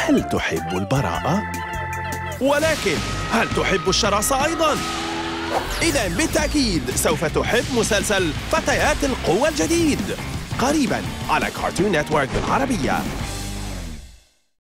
هل تحب البراءة؟ ولكن هل تحب الشراسة أيضاً؟ إذن بالتأكيد سوف تحب مسلسل فتيات القوة الجديد قريباً على كارتون نتورك بالعربية.